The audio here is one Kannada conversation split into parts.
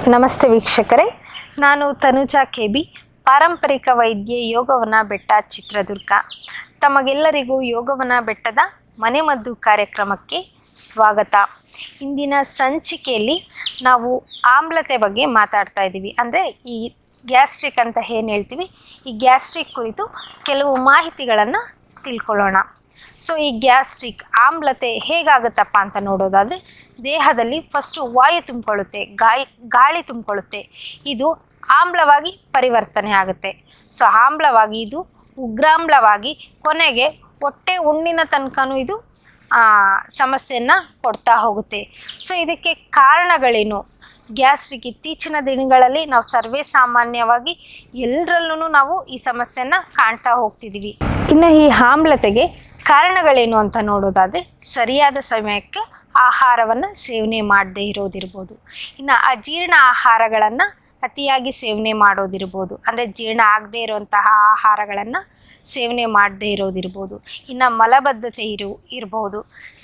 ನಮಸ್ತೆ ವೀಕ್ಷಕರೇ, ನಾನು ತನುಜಾ ಕೆಬಿ, ಪಾರಂಪರಿಕ ವೈದ್ಯೆ, ಯೋಗವನ ಬೆಟ್ಟ, ಚಿತ್ರದುರ್ಗ. ತಮಗೆಲ್ಲರಿಗೂ ಯೋಗವನ ಬೆಟ್ಟದ ಮನೆಮದ್ದು ಕಾರ್ಯಕ್ರಮಕ್ಕೆ ಸ್ವಾಗತ. ಇಂದಿನ ಸಂಚಿಕೆಯಲ್ಲಿ ನಾವು ಆಮ್ಲತೆ ಬಗ್ಗೆ ಮಾತಾಡ್ತಾ ಇದ್ದೀವಿ. ಅಂದರೆ ಈ ಗ್ಯಾಸ್ಟ್ರಿಕ್ ಅಂತ ಏನು ಹೇಳ್ತೀವಿ, ಈ ಗ್ಯಾಸ್ಟ್ರಿಕ್ ಕುರಿತು ಕೆಲವು ಮಾಹಿತಿಗಳನ್ನು ತಿಳ್ಕೊಳ್ಳೋಣ. ಸೊ ಈ ಗ್ಯಾಸ್ಟ್ರಿಕ್ ಆಮ್ಲತೆ ಹೇಗಾಗುತ್ತಪ್ಪ ಅಂತ ನೋಡೋದಾದರೆ, ದೇಹದಲ್ಲಿ ಫಸ್ಟು ವಾಯು ತುಂಬಿಕೊಳ್ಳುತ್ತೆ, ಗಾಳಿ ತುಂಬಿಕೊಳ್ಳುತ್ತೆ. ಇದು ಆಮ್ಲವಾಗಿ ಪರಿವರ್ತನೆ ಆಗುತ್ತೆ. ಸೊ ಆಮ್ಲವಾಗಿ ಇದು ಉಗ್ರಾಮ್ಲವಾಗಿ ಕೊನೆಗೆ ಹೊಟ್ಟೆ ಹುಣ್ಣಿನ ತನಕನೂ ಇದು ಸಮಸ್ಯೆಯನ್ನು ಕೊಡ್ತಾ ಹೋಗುತ್ತೆ. ಸೊ ಇದಕ್ಕೆ ಕಾರಣಗಳೇನು? ಗ್ಯಾಸ್ಟ್ರಿಕ್ ಇತ್ತೀಚಿನ ದಿನಗಳಲ್ಲಿ ನಾವು ಸರ್ವೇ ಸಾಮಾನ್ಯವಾಗಿ ಎಲ್ಲರಲ್ಲೂ ನಾವು ಈ ಸಮಸ್ಯೆಯನ್ನು ಕಾಣ್ತಾ ಹೋಗ್ತಿದ್ದೀವಿ. ಇನ್ನು ಈ ಆಮ್ಲತೆಗೆ ಕಾರಣಗಳೇನು ಅಂತ ನೋಡೋದಾದರೆ, ಸರಿಯಾದ ಸಮಯಕ್ಕೆ ಆಹಾರವನ್ನು ಸೇವನೆ ಮಾಡದೇ ಇರೋದಿರ್ಬೋದು. ಇನ್ನು ಅಜೀರ್ಣ ಆಹಾರಗಳನ್ನು ಅತಿಯಾಗಿ ಸೇವನೆ ಮಾಡೋದಿರ್ಬೋದು, ಅಂದರೆ ಜೀರ್ಣ ಆಗದೇ ಇರುವಂತಹ ಆಹಾರಗಳನ್ನು ಸೇವನೆ ಮಾಡದೇ ಇರೋದಿರ್ಬೋದು. ಇನ್ನು ಮಲಬದ್ಧತೆ ಇರ್ಬೋದು.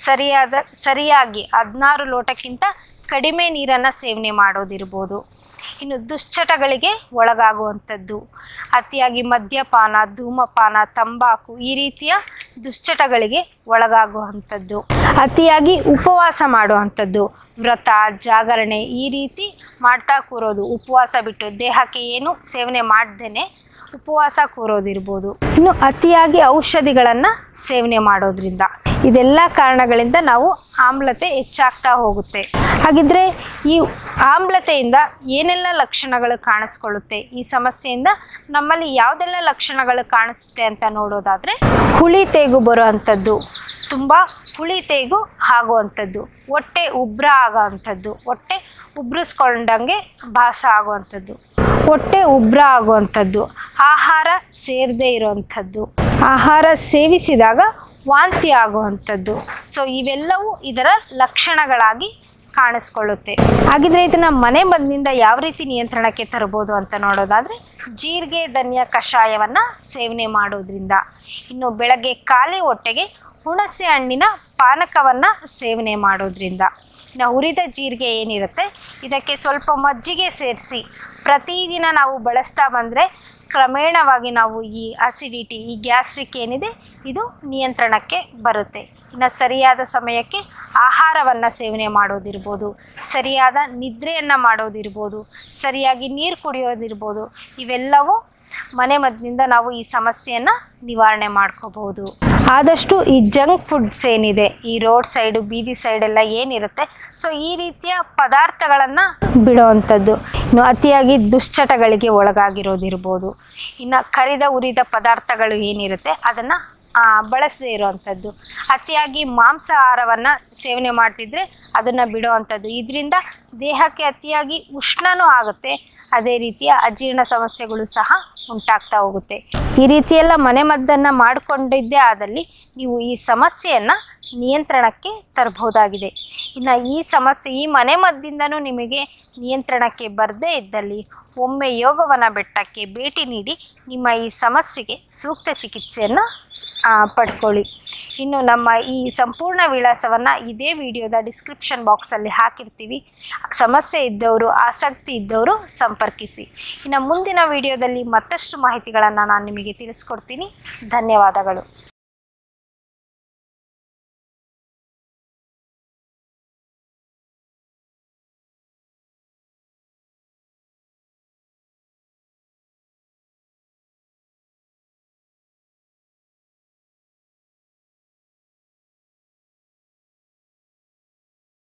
ಸರಿಯಾಗಿ 16 ಲೋಟಕ್ಕಿಂತ ಕಡಿಮೆ ನೀರನ್ನು ಸೇವನೆ ಮಾಡೋದಿರ್ಬೋದು. ಇನ್ನು ದುಶ್ಚಟಗಳಿಗೆ ಒಳಗಾಗುವಂಥದ್ದು, ಅತಿಯಾಗಿ ಮದ್ಯಪಾನ, ಧೂಮಪಾನ, ತಂಬಾಕು ಈ ರೀತಿಯ ದುಶ್ಚಟಗಳಿಗೆ ಒಳಗಾಗುವಂಥದ್ದು, ಅತಿಯಾಗಿ ಉಪವಾಸ ಮಾಡುವಂಥದ್ದು, ವ್ರತ, ಜಾಗರಣೆ ಈ ರೀತಿ ಮಾಡ್ತಾ ಕೂರೋದು, ಉಪವಾಸ ಬಿಟ್ಟು ದೇಹಕ್ಕೆ ಏನು ಸೇವನೆ ಮಾಡ್ದೇನೆ ಉಪವಾಸ ಕೂರೋದಿರ್ಬೋದು. ಇನ್ನು ಅತಿಯಾಗಿ ಔಷಧಿಗಳನ್ನು ಸೇವನೆ ಮಾಡೋದ್ರಿಂದ, ಇದೆಲ್ಲ ಕಾರಣಗಳಿಂದ ನಾವು ಆಮ್ಲತೆ ಹೆಚ್ಚಾಗ್ತಾ ಹೋಗುತ್ತೆ. ಹಾಗಿದ್ರೆ ಈ ಆಮ್ಲತೆಯಿಂದ ಏನೆಲ್ಲ ಲಕ್ಷಣಗಳು ಕಾಣಿಸ್ಕೊಳ್ಳುತ್ತೆ, ಈ ಸಮಸ್ಯೆಯಿಂದ ನಮ್ಮಲ್ಲಿ ಯಾವುದೆಲ್ಲ ಲಕ್ಷಣಗಳು ಕಾಣಿಸುತ್ತೆ ಅಂತ ನೋಡೋದಾದರೆ, ಹುಳಿ ತೇಗು ಬರುವಂಥದ್ದು, ತುಂಬ ಹುಳಿ ತೇಗು ಆಗುವಂಥದ್ದು, ಹೊಟ್ಟೆ ಉಬ್ರ ಆಗೋವಂಥದ್ದು, ಹೊಟ್ಟೆ ಉಬ್ರಿಸ್ಕೊಂಡಂಗೆ ಭಾಸ ಆಗುವಂಥದ್ದು, ಹೊಟ್ಟೆ ಉಬ್ರ ಆಗುವಂಥದ್ದು, ಆಹಾರ ಸೇರದೇ ಇರುವಂಥದ್ದು, ಆಹಾರ ಸೇವಿಸಿದಾಗ ವಾಂತಿ ಆಗುವಂಥದ್ದು. ಸೊ ಇವೆಲ್ಲವೂ ಇದರ ಲಕ್ಷಣಗಳಾಗಿ ಕಾಣಿಸ್ಕೊಳ್ಳುತ್ತೆ. ಹಾಗಿದ್ರೆ ಇದನ್ನು ಮನೆ ಮದ್ದಿನಿಂದ ಯಾವ ರೀತಿ ನಿಯಂತ್ರಣಕ್ಕೆ ತರ್ಬೋದು ಅಂತ ನೋಡೋದಾದರೆ, ಜೀರಿಗೆ ಧನಿಯ ಕಷಾಯವನ್ನು ಸೇವನೆ ಮಾಡೋದ್ರಿಂದ. ಇನ್ನು ಬೆಳಗ್ಗೆ ಖಾಲಿ ಹೊಟ್ಟೆಗೆ ಹುಣಸೆ ಹಣ್ಣಿನ ಪಾನಕವನ್ನು ಸೇವನೆ ಮಾಡೋದ್ರಿಂದ. ಇನ್ನು ಹುರಿದ ಜೀರಿಗೆ ಏನಿರುತ್ತೆ, ಇದಕ್ಕೆ ಸ್ವಲ್ಪ ಮಜ್ಜಿಗೆ ಸೇರಿಸಿ ಪ್ರತಿದಿನ ನಾವು ಬಳಸ್ತಾ ಬಂದರೆ ಕ್ರಮೇಣವಾಗಿ ನಾವು ಈ ಅಸಿಡಿಟಿ, ಈ ಗ್ಯಾಸ್ಟ್ರಿಕ್ ಏನಿದೆ ಇದು ನಿಯಂತ್ರಣಕ್ಕೆ ಬರುತ್ತೆ. ಇನ್ನು ಸರಿಯಾದ ಸಮಯಕ್ಕೆ ಆಹಾರವನ್ನು ಸೇವನೆ ಮಾಡೋದಿರ್ಬೋದು, ಸರಿಯಾದ ನಿದ್ರೆಯನ್ನು ಮಾಡೋದಿರ್ಬೋದು, ಸರಿಯಾಗಿ ನೀರು ಕುಡಿಯೋದಿರ್ಬೋದು, ಇವೆಲ್ಲವೂ ಮನೆಮದ್ದಿನಿಂದ ನಾವು ಈ ಸಮಸ್ಯೆಯನ್ನು ನಿವಾರಣೆ ಮಾಡ್ಕೋಬಹುದು. ಆದಷ್ಟು ಈ ಜಂಕ್ ಫುಡ್ಸ್ ಏನಿದೆ, ಈ ರೋಡ್ ಸೈಡು, ಬೀದಿ ಸೈಡೆಲ್ಲ ಏನಿರುತ್ತೆ, ಸೊ ಈ ರೀತಿಯ ಪದಾರ್ಥಗಳನ್ನು ಬಿಡುವಂಥದ್ದು. ಇನ್ನು ಅತಿಯಾಗಿ ದುಶ್ಚಟಗಳಿಗೆ ಒಳಗಾಗಿರೋದಿರ್ಬೋದು. ಇನ್ನು ಕರಿದ ಉರಿದ ಪದಾರ್ಥಗಳು ಏನಿರುತ್ತೆ ಅದನ್ನು ಬಳಸದೇ ಇರೋವಂಥದ್ದು, ಅತಿಯಾಗಿ ಮಾಂಸಾಹಾರವನ್ನು ಸೇವನೆ ಮಾಡ್ತಿದ್ರೆ ಅದನ್ನು ಬಿಡುವಂಥದ್ದು. ಇದರಿಂದ ದೇಹಕ್ಕೆ ಅತಿಯಾಗಿ ಉಷ್ಣನೂ ಆಗುತ್ತೆ, ಅದೇ ರೀತಿಯ ಅಜೀರ್ಣ ಸಮಸ್ಯೆಗಳು ಸಹ ಉಂಟಾಗ್ತಾ ಹೋಗುತ್ತೆ. ಈ ರೀತಿಯೆಲ್ಲ ಮನೆಮದ್ದನ್ನು ಮಾಡಿಕೊಂಡಿದ್ದೇ ಆದಲ್ಲಿ ನೀವು ಈ ಸಮಸ್ಯೆಯನ್ನು ನಿಯಂತ್ರಣಕ್ಕೆ ತರಬಹುದಾಗಿದೆ. ಇನ್ನು ಈ ಸಮಸ್ಯೆ, ಈ ಮನೆಮದ್ದಿಂದನೂ ನಿಮಗೆ ನಿಯಂತ್ರಣಕ್ಕೆ ಬರದೇ ಇದ್ದಲ್ಲಿ ಒಮ್ಮೆ ಯೋಗವನ ಬೆಟ್ಟಕ್ಕೆ ಭೇಟಿ ನೀಡಿ ನಿಮ್ಮ ಈ ಸಮಸ್ಯೆಗೆ ಸೂಕ್ತ ಚಿಕಿತ್ಸೆಯನ್ನು ಪಡ್ಕೊಳ್ಳಿ. ಇನ್ನು ನಮ್ಮ ಈ ಸಂಪೂರ್ಣ ವಿಳಾಸವನ್ನು ಇದೇ ವಿಡಿಯೋದ ಡಿಸ್ಕ್ರಿಪ್ಷನ್ ಬಾಕ್ಸಲ್ಲಿ ಹಾಕಿರ್ತೀವಿ. ಸಮಸ್ಯೆ ಇದ್ದವರು, ಆಸಕ್ತಿ ಇದ್ದವರು ಸಂಪರ್ಕಿಸಿ. ಇನ್ನು ಮುಂದಿನ ವಿಡಿಯೋದಲ್ಲಿ ಮತ್ತಷ್ಟು ಮಾಹಿತಿಗಳನ್ನು ನಾನು ನಿಮಗೆ ತಿಳಿಸ್ಕೊಡ್ತೀನಿ. ಧನ್ಯವಾದಗಳು.